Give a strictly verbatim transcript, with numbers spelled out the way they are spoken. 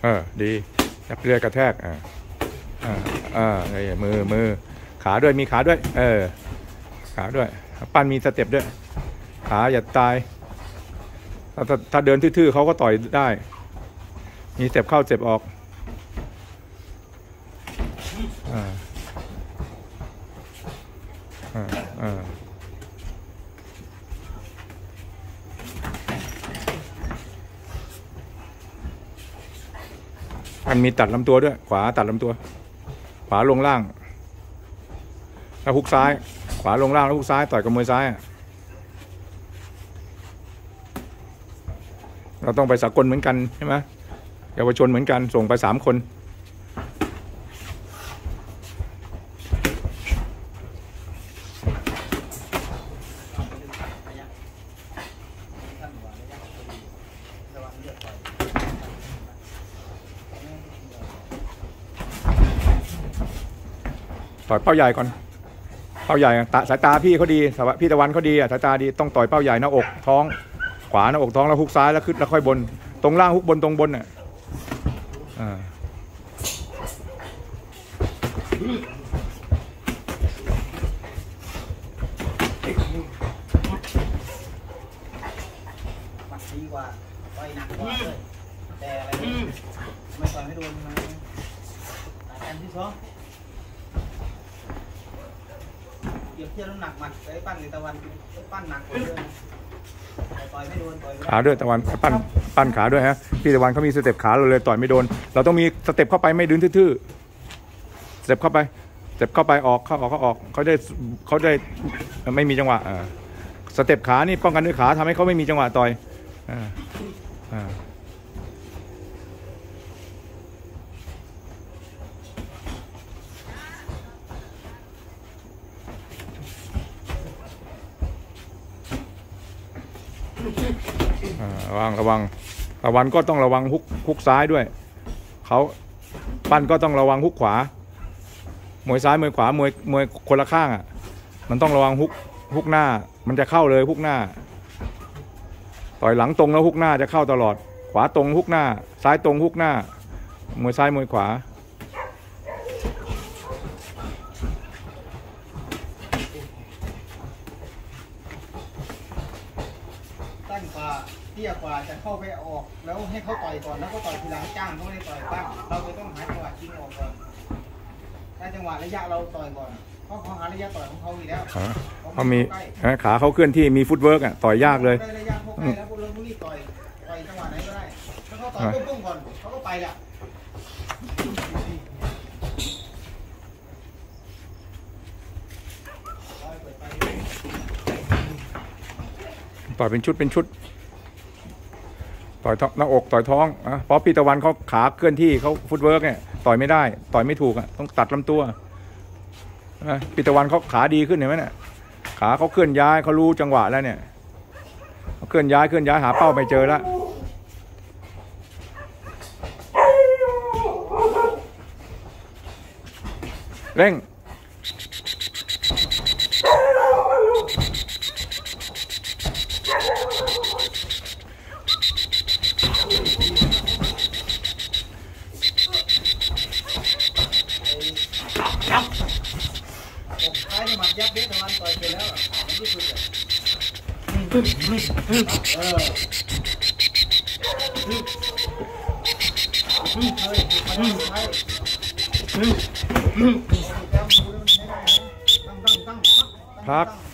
เออดีจับเรือกระแทกอ่าอ่าอ่าไอ้มือมือขาด้วยมีขาด้วยเออขาด้วยปั้นมีสเต็ปด้วยขาอย่าตายถ้าถ้าเดินทื่อๆเขาก็ต่อยได้มีสเต็ปเข้าสเต็ปออกอ่าอ่าอ่ามันมีตัดลำตัวด้วยขวาตัดลำตัวขวาลงล่างแล้วฮุกซ้ายขวาลงล่างแล้วฮุกซ้ายต่อยกับมวยซ้ายเราต้องไปสากลเหมือนกันใช่ไหมเยาวชนเหมือนกันส่งไปสามคนต่อยเป้าใหญ่ก่อนเป้าใหญ่ตาสายตาพี่เขาดีพี่ตะวันเขาดีอ่ะสายตาดีต้องต่อยเป้าใหญ่หน้าอกท้องขวาหน้าอกท้องแล้วฮุกซ้ายแล้วขึ้นแล้วค่อยบนตรงล่างฮุกบนตรงบนอ่ะอ่าดีกว่าต่อยหนักกว่าเลยแต่อะไรไม่ต่อยไม่โดนมาอันที่สองเก็บเที่ยวน้ำหนักมันไอ้ปั้นในตะวันปั้นหนักกว่าเดิมต่อยไม่โดนต่อยขาด้วยตะวันปั้นปั้นขาด้วยฮะพี่ตะวันเขามีสเต็ปขาเราเลยต่อยไม่โดนเราต้องมีสเต็ปเข้าไปไม่ดื้อทื่อสเต็ปเข้าไปสเต็ปเข้าไปออกเข้าออกเข้าออกเขาได้เขาได้ไม่มีจังหวะสเต็ปขานี่ป้องกันด้วยขาทำให้เขาไม่มีจังหวะต่อยอ่าอ่าระวังระวังตะวันก็ต้องระวังฮุกฮุกซ้ายด้วยเขาปั้นก็ต้องระวังฮุกขวามวยซ้ายมวยขวามวยมวยคนละข้างอ่ะมันต้องระวังฮุกฮุกหน้ามันจะเข้าเลยฮุกหน้าต่อยหลังตรงแล้วฮุกหน้าจะเข้าตลอดขวาตรงฮุกหน้าซ้ายตรงฮุกหน้ามวยซ้ายมวยขวาตั้งกว่าเตี้ยกว่าจะเข้าไปออกแล้วให้เขาต่อยก่อนแล้วก็ต่อยทีหลังจ้างเขาไม่ได้ต่อยบ้างเราจะต้องหาจังหวะชิงออกก่อนถ้าจังหวะระยะเราต่อยก่อนเพราะเขาหาระยะต่อยของเขาอยู่แล้วเขามีขาเขาเคลื่อนที่มีฟุตเวิร์กอ่ะต่อยยากเลยระยะพวกใกล้แล้วพวกเราพวกนี้ต่อยต่อยจังหวะไหนก็ได้ถ้าเขาต่อยปุ้งก่อนเขาก็ไปแหละต่อยเป็นชุดเป็นชุดต่อยหน้าอกต่อยท้องอ่ะเพราะพี่ตะวันเขาขาเคลื่อนที่เขาฟุตเวิร์กเนี่ยต่อยไม่ได้ต่อยไม่ถูกอ่ะต้องตัดลำตัวพี่ตะวันเขาขาดีขึ้นเห็นไหมเนี่ยขาเขาเคลื่อนย้ายเขารู้จังหวะแล้วเนี่ยเคลื่อนย้ายเคลื่อนย้ายหาเป้าไม่เจอแล้วเร่งท้ายที่หมัดยับเด็ดตะวันต่อยไปแล้วที่สุดเลยเออพัก